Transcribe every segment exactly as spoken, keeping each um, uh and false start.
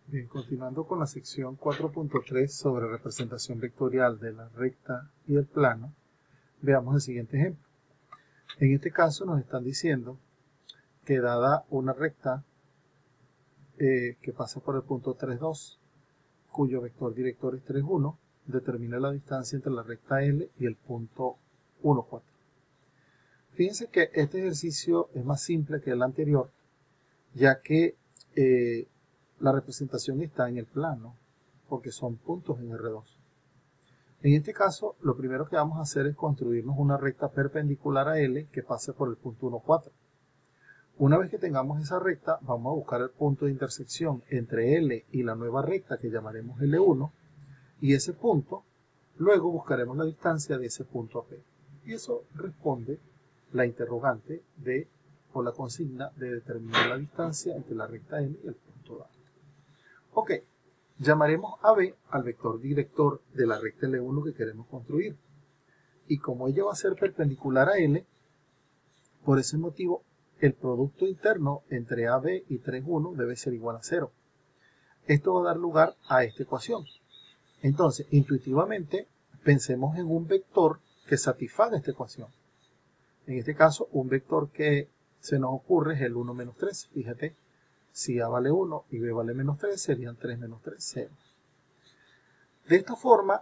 Bien, continuando con la sección cuatro punto tres sobre representación vectorial de la recta y el plano, veamos el siguiente ejemplo. En este caso nos están diciendo que dada una recta eh, que pasa por el punto tres, dos, cuyo vector director es tres, uno, determina la distancia entre la recta L y el punto uno, cuatro. Fíjense que este ejercicio es más simple que el anterior, ya que eh, la representación está en el plano, porque son puntos en R dos. En este caso, lo primero que vamos a hacer es construirnos una recta perpendicular a L que pase por el punto uno, cuatro. Una vez que tengamos esa recta, vamos a buscar el punto de intersección entre L y la nueva recta que llamaremos L uno, y ese punto, luego buscaremos la distancia de ese punto a P. Y eso responde la interrogante de, o la consigna de determinar la distancia entre la recta L y el punto A. Ok, llamaremos a B al vector director de la recta L uno que queremos construir. Y como ella va a ser perpendicular a L, por ese motivo, el producto interno entre A B y tres, uno debe ser igual a cero. Esto va a dar lugar a esta ecuación. Entonces, intuitivamente, pensemos en un vector que satisfaga esta ecuación. En este caso, un vector que se nos ocurre es el uno menos tres. Fíjate, si A vale uno y B vale menos tres, serían tres menos tres, cero. De esta forma,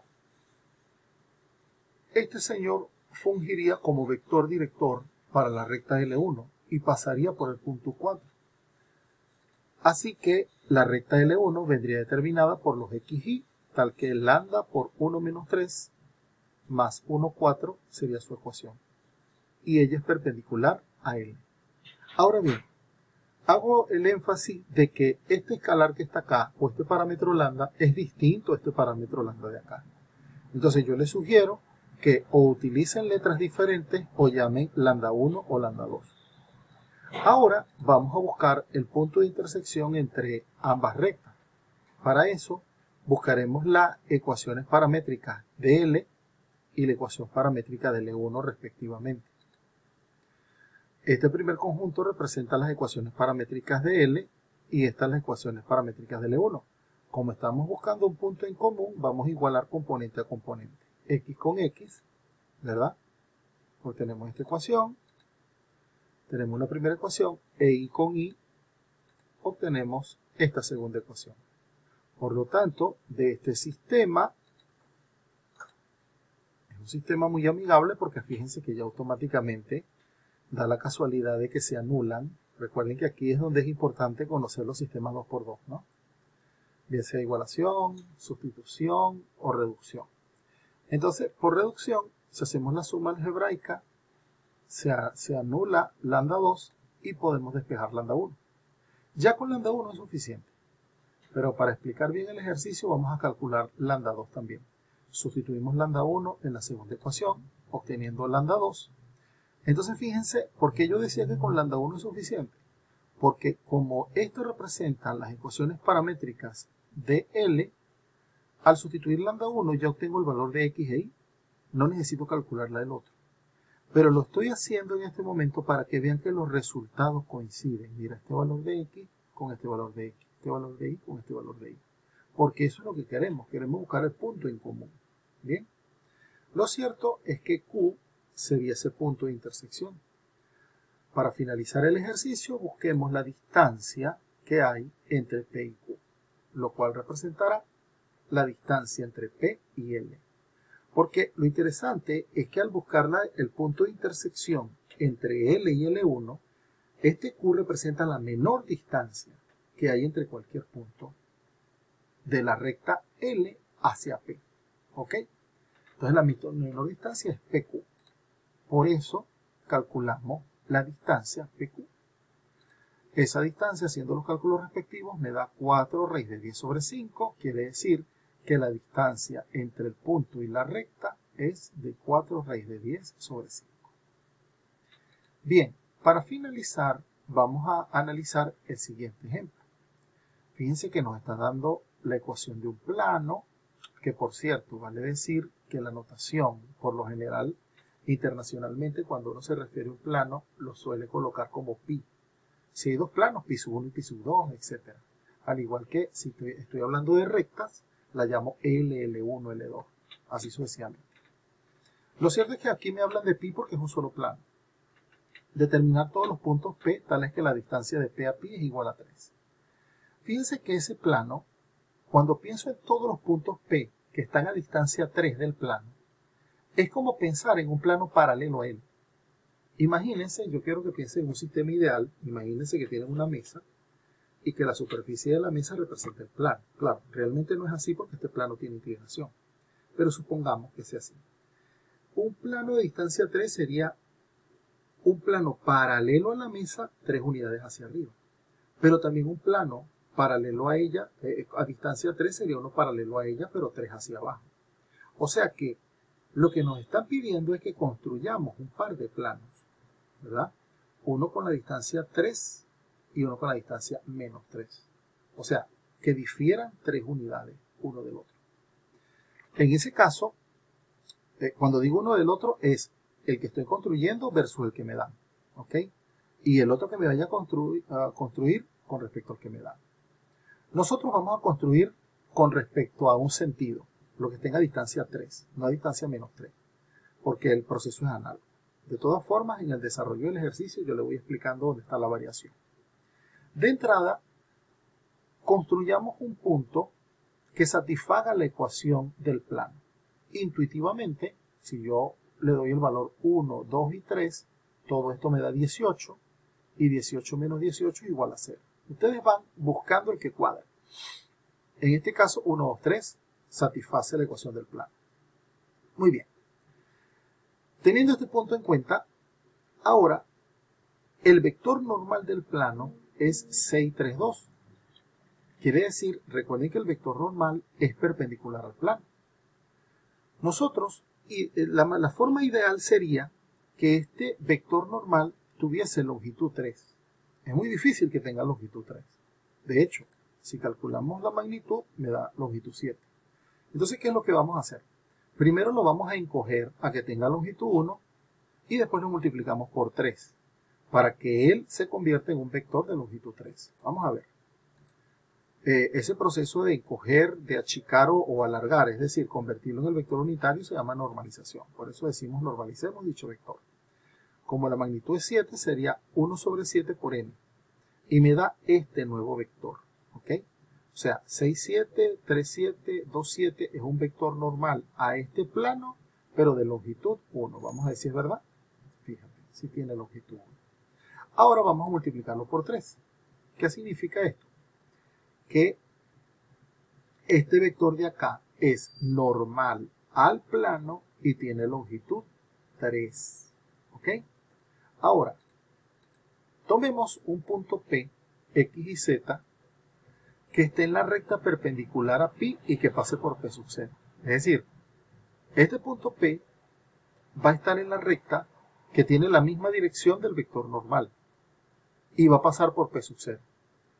este señor fungiría como vector director para la recta L uno y pasaría por el punto cuatro. Así que la recta L uno vendría determinada por los X y, tal que lambda por uno menos tres más uno, cuatro sería su ecuación. Y ella es perpendicular a L. Ahora bien, hago el énfasis de que este escalar que está acá, o este parámetro lambda, es distinto a este parámetro lambda de acá. Entonces yo les sugiero que o utilicen letras diferentes o llamen lambda uno o lambda dos. Ahora vamos a buscar el punto de intersección entre ambas rectas. Para eso buscaremos las ecuaciones paramétricas de L y la ecuación paramétrica de L uno respectivamente. Este primer conjunto representa las ecuaciones paramétricas de L y estas las ecuaciones paramétricas de L uno. Como estamos buscando un punto en común, vamos a igualar componente a componente. X con X, ¿verdad? Obtenemos esta ecuación. Tenemos una primera ecuación, e Y con Y, obtenemos esta segunda ecuación. Por lo tanto, de este sistema, es un sistema muy amigable porque fíjense que ya automáticamente da la casualidad de que se anulan. Recuerden que aquí es donde es importante conocer los sistemas dos por dos, ¿no? Bien sea igualación, sustitución o reducción. Entonces, por reducción, si hacemos la suma algebraica, se, se anula lambda dos y podemos despejar lambda uno. Ya con lambda uno es suficiente, pero para explicar bien el ejercicio vamos a calcular lambda dos también. Sustituimos lambda uno en la segunda ecuación, obteniendo lambda dos. Entonces fíjense, ¿por qué yo decía que con lambda uno es suficiente? Porque como esto representa las ecuaciones paramétricas de L, al sustituir lambda uno ya obtengo el valor de X e Y. No necesito calcular la del otro. Pero lo estoy haciendo en este momento para que vean que los resultados coinciden. Mira, este valor de X con este valor de X, este valor de Y con este valor de Y. Porque eso es lo que queremos. Queremos buscar el punto en común. Bien. Lo cierto es que Q sería ese punto de intersección. Para finalizar el ejercicio, busquemos la distancia que hay entre P y Q, lo cual representará la distancia entre P y L. Porque lo interesante es que al buscar la, el punto de intersección entre L y L uno, este Q representa la menor distancia que hay entre cualquier punto de la recta L hacia P. ¿Ok? Entonces la menor distancia es P Q. Por eso calculamos la distancia P Q. Esa distancia, haciendo los cálculos respectivos, me da cuatro raíz de diez sobre cinco, quiere decir que la distancia entre el punto y la recta es de cuatro raíz de diez sobre cinco. Bien, para finalizar vamos a analizar el siguiente ejemplo. Fíjense que nos está dando la ecuación de un plano, que por cierto vale decir que la notación por lo general internacionalmente cuando uno se refiere a un plano lo suele colocar como pi. Si hay dos planos, pi sub uno y pi sub dos, etcétera. Al igual que si estoy, estoy hablando de rectas, la llamo L, L uno, L dos, así sucesivamente. Lo cierto es que aquí me hablan de pi porque es un solo plano. Determinar todos los puntos P tales que la distancia de P a pi es igual a tres. Fíjense que ese plano, cuando pienso en todos los puntos P que están a distancia tres del plano, es como pensar en un plano paralelo a él. Imagínense, yo quiero que piensen en un sistema ideal, imagínense que tienen una mesa y que la superficie de la mesa representa el plano. Claro, realmente no es así porque este plano tiene inclinación, pero supongamos que sea así. Un plano de distancia tres sería un plano paralelo a la mesa, tres unidades hacia arriba. Pero también un plano paralelo a ella, eh, a distancia tres sería uno paralelo a ella, pero tres hacia abajo. O sea que lo que nos están pidiendo es que construyamos un par de planos, ¿verdad? Uno con la distancia tres y uno con la distancia menos tres. O sea, que difieran tres unidades uno del otro. En ese caso, eh, cuando digo uno del otro, es el que estoy construyendo versus el que me dan, ¿ok? Y el otro que me vaya a construir, a construir con respecto al que me dan. Nosotros vamos a construir con respecto a un sentido, lo que tenga distancia tres, no a distancia menos tres, porque el proceso es análogo. De todas formas, en el desarrollo del ejercicio yo le voy explicando dónde está la variación. De entrada, construyamos un punto que satisfaga la ecuación del plano. Intuitivamente, si yo le doy el valor uno, dos y tres, todo esto me da dieciocho, y dieciocho menos dieciocho es igual a cero. Ustedes van buscando el que cuadra. En este caso, uno, dos, tres satisface la ecuación del plano. Muy bien. Teniendo este punto en cuenta, ahora el vector normal del plano es seis, tres, dos. Quiere decir, recuerden que el vector normal es perpendicular al plano. Nosotros, y la, la forma ideal sería que este vector normal tuviese longitud tres. Es muy difícil que tenga longitud tres. De hecho, si calculamos la magnitud, me da longitud siete. Entonces, ¿qué es lo que vamos a hacer? Primero lo vamos a encoger a que tenga longitud uno y después lo multiplicamos por tres para que él se convierta en un vector de longitud tres. Vamos a ver. Eh, ese proceso de encoger, de achicar o, o alargar, es decir, convertirlo en el vector unitario, se llama normalización. Por eso decimos normalicemos dicho vector. Como la magnitud es siete, sería uno sobre siete por n. Y me da este nuevo vector. ¿Ok? O sea, seis, siete, tres, siete, dos, siete es un vector normal a este plano, pero de longitud uno. Vamos a decir, ¿verdad? Fíjate, si tiene longitud uno. Ahora vamos a multiplicarlo por tres. ¿Qué significa esto? Que este vector de acá es normal al plano y tiene longitud tres. ¿Ok? Ahora, tomemos un punto P, X y Z, que esté en la recta perpendicular a pi y que pase por P sub cero. Es decir, este punto P va a estar en la recta que tiene la misma dirección del vector normal y va a pasar por P sub cero,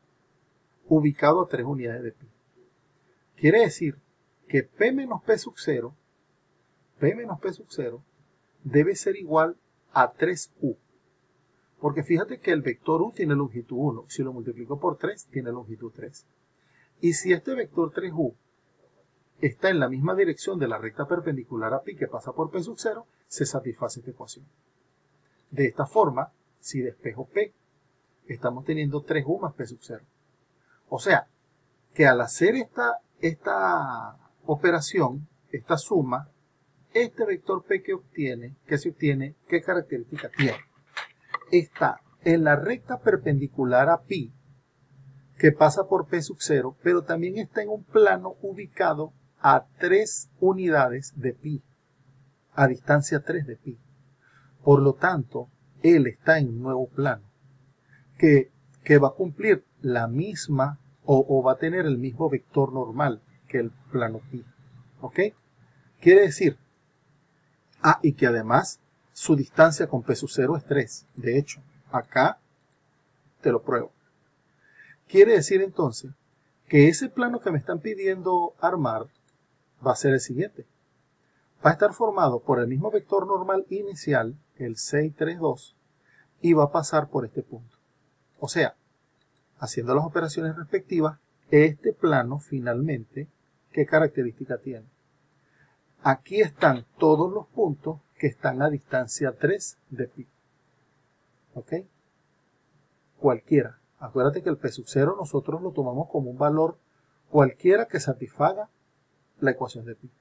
ubicado a tres unidades de pi. Quiere decir que P menos P sub cero, P menos P sub cero debe ser igual a tres u. Porque fíjate que el vector u tiene longitud uno. Si lo multiplico por tres, tiene longitud tres. Y si este vector tres u está en la misma dirección de la recta perpendicular a pi que pasa por P sub cero, se satisface esta ecuación. De esta forma, si despejo P, estamos teniendo tres u más P sub cero. O sea, que al hacer esta, esta operación, esta suma, este vector P que obtiene, que se obtiene, ¿qué característica tiene? Está en la recta perpendicular a pi, que pasa por P sub cero, pero también está en un plano ubicado a tres unidades de pi, a distancia tres de pi. Por lo tanto, él está en un nuevo plano, que, que va a cumplir la misma, o, o va a tener el mismo vector normal que el plano pi. ¿Ok? Quiere decir, ah, y que además su distancia con P sub cero es tres. De hecho, acá te lo pruebo. Quiere decir entonces que ese plano que me están pidiendo armar va a ser el siguiente. Va a estar formado por el mismo vector normal inicial, el seis, tres, dos, y va a pasar por este punto. O sea, haciendo las operaciones respectivas, Este plano finalmente, ¿qué característica tiene? Aquí están todos los puntos que están a distancia tres de pi. ¿Ok? Cualquiera. Acuérdate que el P sub cero nosotros lo tomamos como un valor cualquiera que satisfaga la ecuación de pi.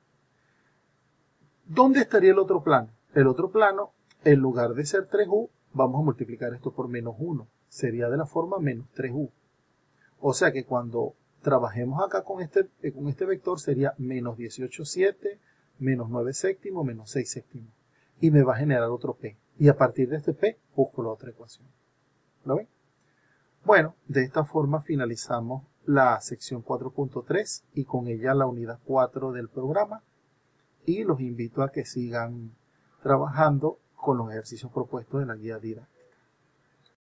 ¿Dónde estaría el otro plano? El otro plano, en lugar de ser tres u, vamos a multiplicar esto por menos uno. Sería de la forma menos tres u. O sea que cuando trabajemos acá con este, con este vector sería menos dieciocho siete, menos nueve séptimos, menos seis séptimos. Y me va a generar otro p. Y a partir de este p, busco la otra ecuación. ¿Lo ven? Bueno, de esta forma finalizamos la sección cuatro punto tres y con ella la unidad cuatro del programa. Y los invito a que sigan trabajando con los ejercicios propuestos en la guía D I D A.